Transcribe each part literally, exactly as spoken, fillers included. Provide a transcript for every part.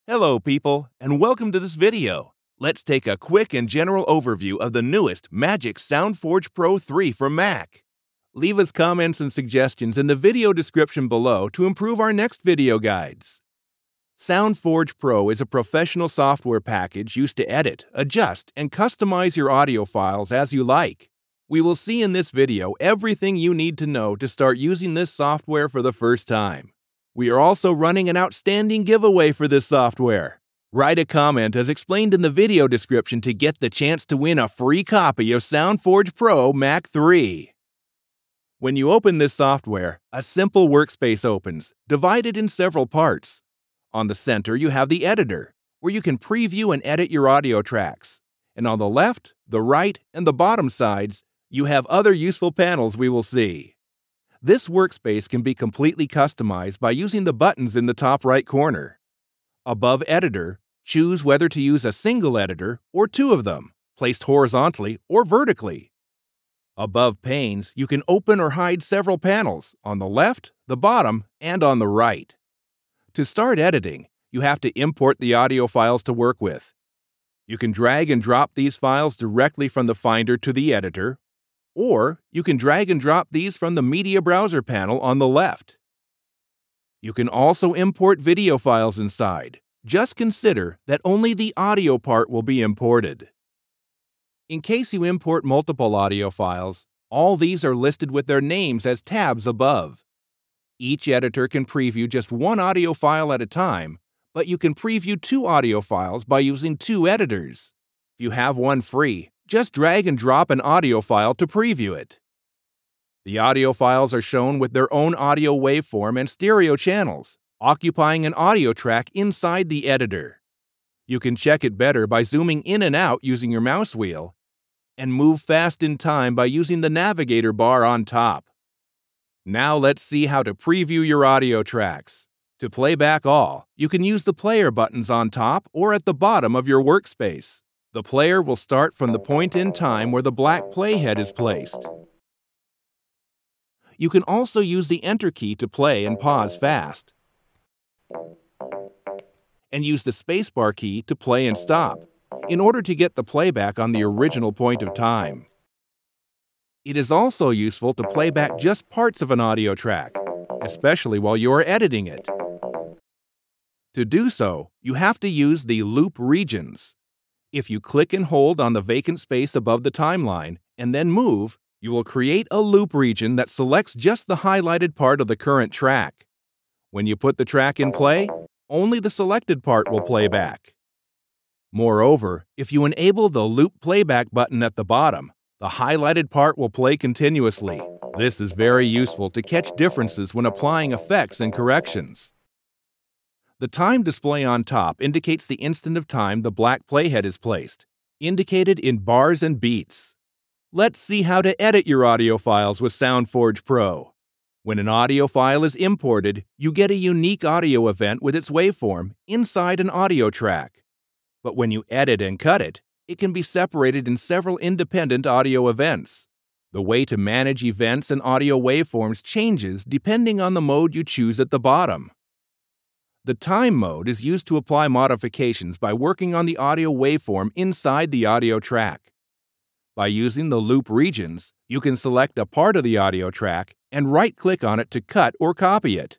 Hello people, and welcome to this video. Let's take a quick and general overview of the newest MAGIX SoundForge Pro three for Mac. Leave us comments and suggestions in the video description below to improve our next video guides. SoundForge Pro is a professional software package used to edit, adjust, and customize your audio files as you like. We will see in this video everything you need to know to start using this software for the first time. We are also running an outstanding giveaway for this software. Write a comment as explained in the video description to get the chance to win a free copy of SoundForge Pro Mac three. When you open this software, a simple workspace opens, divided in several parts. On the center, you have the editor, where you can preview and edit your audio tracks. And on the left, the right, and the bottom sides, you have other useful panels we will see. This workspace can be completely customized by using the buttons in the top right corner. Above Editor, choose whether to use a single editor or two of them, placed horizontally or vertically. Above Panes, you can open or hide several panels on the left, the bottom, and on the right. To start editing, you have to import the audio files to work with. You can drag and drop these files directly from the Finder to the editor, or you can drag and drop these from the Media Browser panel on the left. You can also import video files inside. Just consider that only the audio part will be imported. In case you import multiple audio files, all these are listed with their names as tabs above. Each editor can preview just one audio file at a time, but you can preview two audio files by using two editors. If you have one free, just drag and drop an audio file to preview it. The audio files are shown with their own audio waveform and stereo channels, occupying an audio track inside the editor. You can check it better by zooming in and out using your mouse wheel, and move fast in time by using the navigator bar on top. Now let's see how to preview your audio tracks. To play back all, you can use the player buttons on top or at the bottom of your workspace. The player will start from the point in time where the black playhead is placed. You can also use the Enter key to play and pause fast, and use the spacebar key to play and stop, in order to get the playback on the original point of time. It is also useful to play back just parts of an audio track, especially while you are editing it. To do so, you have to use the loop regions. If you click and hold on the vacant space above the timeline and then move, you will create a loop region that selects just the highlighted part of the current track. When you put the track in play, only the selected part will play back. Moreover, if you enable the loop playback button at the bottom, the highlighted part will play continuously. This is very useful to catch differences when applying effects and corrections. The time display on top indicates the instant of time the black playhead is placed, indicated in bars and beats. Let's see how to edit your audio files with SoundForge Pro. When an audio file is imported, you get a unique audio event with its waveform inside an audio track. But when you edit and cut it, it can be separated in several independent audio events. The way to manage events and audio waveforms changes depending on the mode you choose at the bottom. The time mode is used to apply modifications by working on the audio waveform inside the audio track. By using the loop regions, you can select a part of the audio track and right-click on it to cut or copy it.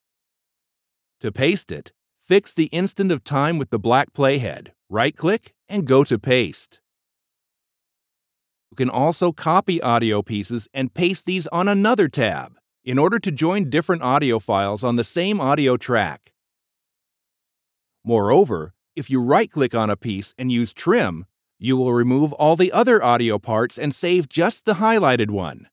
To paste it, fix the instant of time with the black playhead, right-click, and go to Paste. You can also copy audio pieces and paste these on another tab in order to join different audio files on the same audio track. Moreover, if you right-click on a piece and use Trim, you will remove all the other audio parts and save just the highlighted one.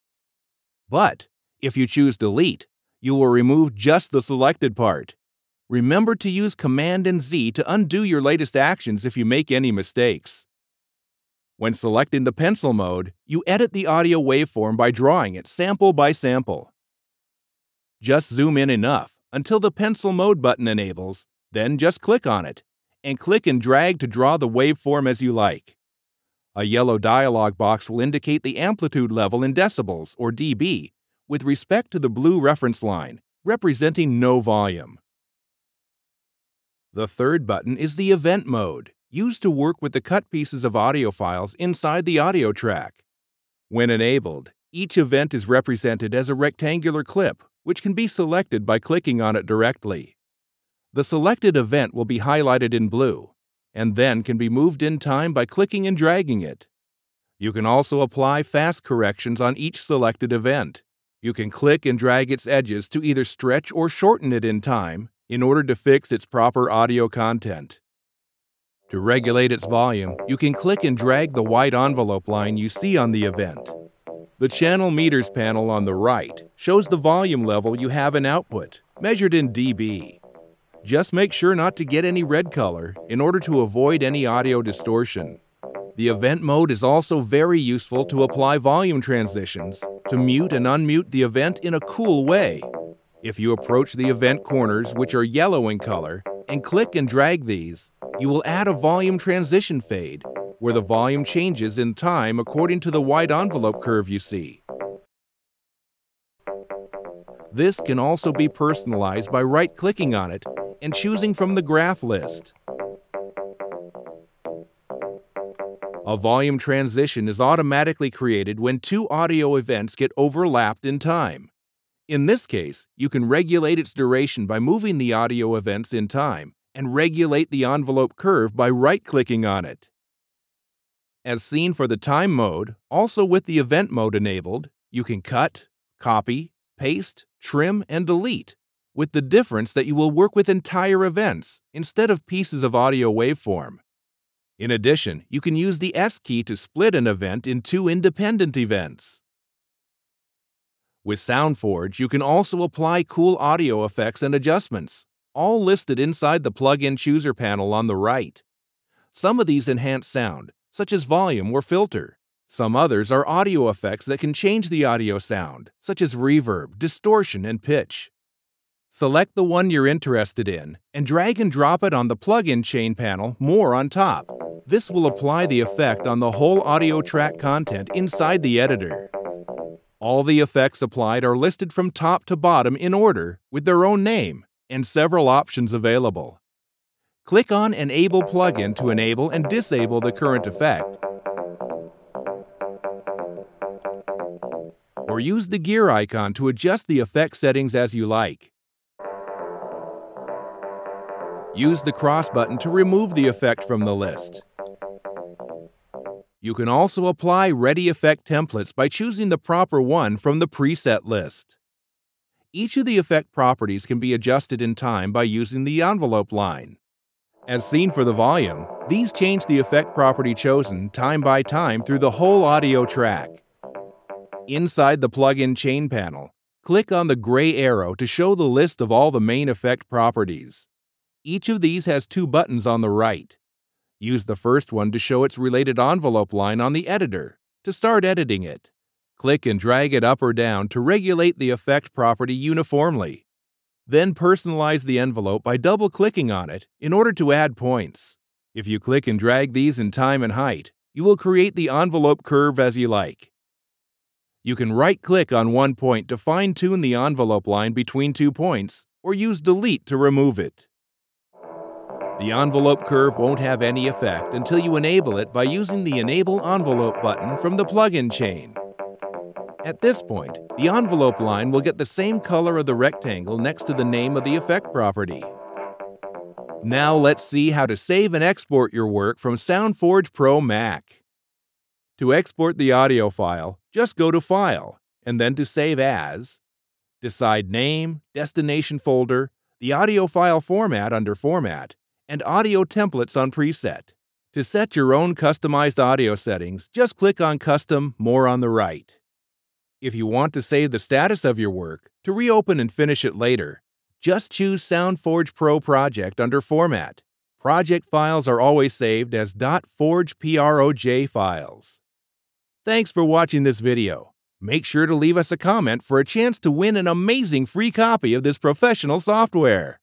But if you choose Delete, you will remove just the selected part. Remember to use Command and Z to undo your latest actions if you make any mistakes. When selecting the pencil mode, you edit the audio waveform by drawing it sample by sample. Just zoom in enough until the pencil mode button enables, then just click on it, and click and drag to draw the waveform as you like. A yellow dialog box will indicate the amplitude level in decibels, or dB, with respect to the blue reference line, representing no volume. The third button is the event mode, used to work with the cut pieces of audio files inside the audio track. When enabled, each event is represented as a rectangular clip, which can be selected by clicking on it directly. The selected event will be highlighted in blue, and then can be moved in time by clicking and dragging it. You can also apply fast corrections on each selected event. You can click and drag its edges to either stretch or shorten it in time in order to fix its proper audio content. To regulate its volume, you can click and drag the white envelope line you see on the event. The channel meters panel on the right shows the volume level you have in output, measured in D B. Just make sure not to get any red color in order to avoid any audio distortion. The event mode is also very useful to apply volume transitions, to mute and unmute the event in a cool way. If you approach the event corners, which are yellow in color, and click and drag these, you will add a volume transition fade, where the volume changes in time according to the white envelope curve you see. This can also be personalized by right-clicking on it and choosing from the graph list. A volume transition is automatically created when two audio events get overlapped in time. In this case, you can regulate its duration by moving the audio events in time and regulate the envelope curve by right-clicking on it. As seen for the time mode, also with the event mode enabled, you can cut, copy, paste, trim, and delete, with the difference that you will work with entire events instead of pieces of audio waveform. In addition, you can use the S key to split an event in two independent events. With SoundForge, you can also apply cool audio effects and adjustments, all listed inside the plugin chooser panel on the right. Some of these enhance sound, such as volume or filter. Some others are audio effects that can change the audio sound, such as reverb, distortion, and pitch. Select the one you're interested in and drag and drop it on the plugin chain panel more on top. This will apply the effect on the whole audio track content inside the editor. All the effects applied are listed from top to bottom in order with their own name and several options available. Click on Enable Plugin to enable and disable the current effect, or use the gear icon to adjust the effect settings as you like. Use the cross button to remove the effect from the list. You can also apply ready effect templates by choosing the proper one from the preset list. Each of the effect properties can be adjusted in time by using the envelope line. As seen for the volume, these change the effect property chosen time by time through the whole audio track. Inside the plugin chain panel, click on the gray arrow to show the list of all the main effect properties. Each of these has two buttons on the right. Use the first one to show its related envelope line on the editor to start editing it. Click and drag it up or down to regulate the effect property uniformly. Then personalize the envelope by double-clicking on it in order to add points. If you click and drag these in time and height, you will create the envelope curve as you like. You can right-click on one point to fine-tune the envelope line between two points, or use Delete to remove it. The envelope curve won't have any effect until you enable it by using the Enable Envelope button from the plugin chain. At this point, the envelope line will get the same color of the rectangle next to the name of the effect property. Now let's see how to save and export your work from SoundForge Pro Mac. To export the audio file, just go to File, and then to Save As. Decide Name, Destination Folder, the audio file format under Format, and Audio Templates on Preset. To set your own customized audio settings, just click on Custom More on the right. If you want to save the status of your work, to reopen and finish it later, just choose SoundForge Pro Project under Format. Project files are always saved as .forge.proj files. Thanks for watching this video. Make sure to leave us a comment for a chance to win an amazing free copy of this professional software.